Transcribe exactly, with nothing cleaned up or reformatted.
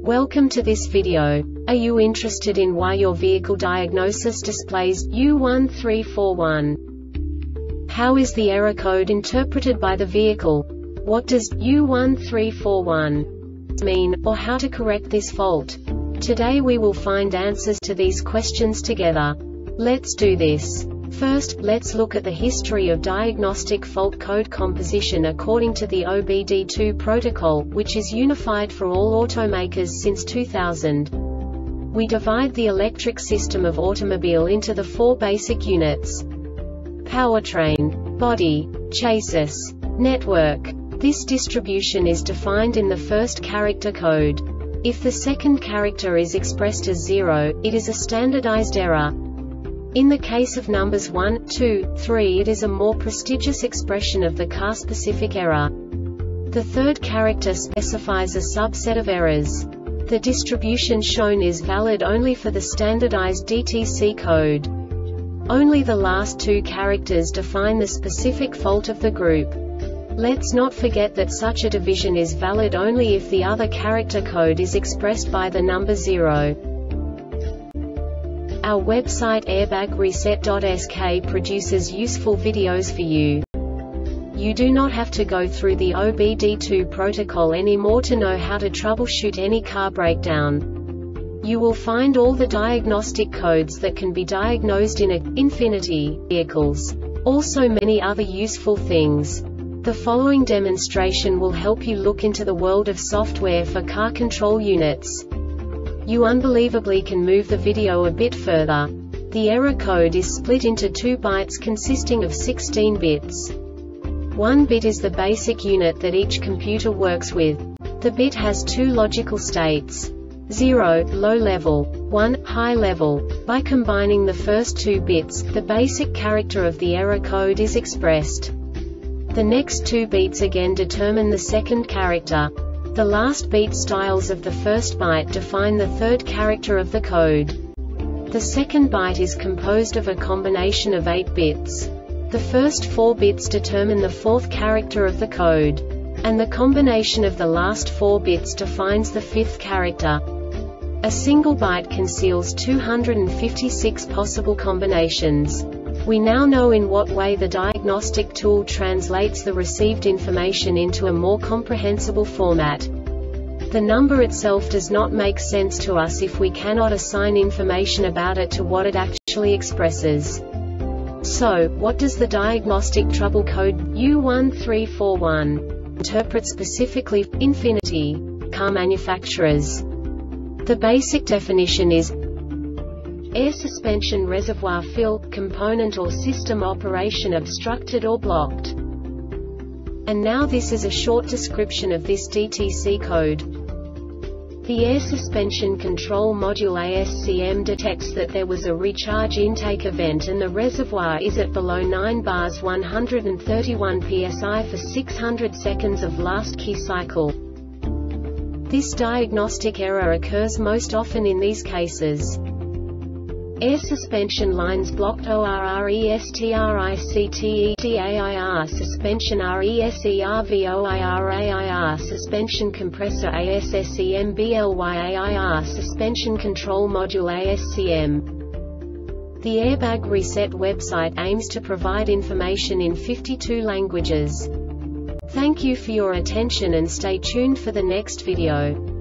Welcome to this video. Are you interested in why your vehicle diagnosis displays U one three four one? How is the error code interpreted by the vehicle? What does U one three four one mean, or how to correct this fault? Today we will find answers to these questions together. Let's do this. First, let's look at the history of diagnostic fault code composition according to the O B D two protocol, which is unified for all automakers since two thousand. We divide the electric system of automobile into the four basic units: powertrain, body, chassis, network. This distribution is defined in the first character code. If the second character is expressed as zero, it is a standardized error. In the case of numbers one, two, three, it is a more prestigious expression of the car-specific error. The third character specifies a subset of errors. The distribution shown is valid only for the standardized D T C code. Only the last two characters define the specific fault of the group. Let's not forget that such a division is valid only if the other character code is expressed by the number zero. Our website airbag reset dot S K produces useful videos for you. You do not have to go through the O B D two protocol anymore to know how to troubleshoot any car breakdown. You will find all the diagnostic codes that can be diagnosed in a Infiniti vehicles. Also many other useful things. The following demonstration will help you look into the world of software for car control units. You unbelievably can move the video a bit further. The error code is split into two bytes consisting of sixteen bits. One bit is the basic unit that each computer works with. The bit has two logical states: zero, low level, one, high level. By combining the first two bits, the basic character of the error code is expressed. The next two bits again determine the second character. The last beat styles of the first byte define the third character of the code. The second byte is composed of a combination of eight bits. The first four bits determine the fourth character of the code. And the combination of the last four bits defines the fifth character. A single byte conceals two hundred fifty-six possible combinations. We now know in what way the diagnostic tool translates the received information into a more comprehensible format. The number itself does not make sense to us if we cannot assign information about it to what it actually expresses. So, what does the diagnostic trouble code U one three four one interpret specifically for Infiniti car manufacturers? The basic definition is air suspension reservoir fill, component or system operation obstructed or blocked. And now this is a short description of this D T C code. The air suspension control module A S C M detects that there was a recharge intake event and the reservoir is at below nine bars one hundred thirty-one P S I for six hundred seconds of last key cycle. This diagnostic error occurs most often in these cases: air suspension lines blocked O R R E S T R I C T E D A I R suspension R E S E R V O I R A I R suspension compressor A S S E M B L Y A I R suspension control module A S C M. The Airbag Reset website aims to provide information in fifty-two languages. Thank you for your attention and stay tuned for the next video.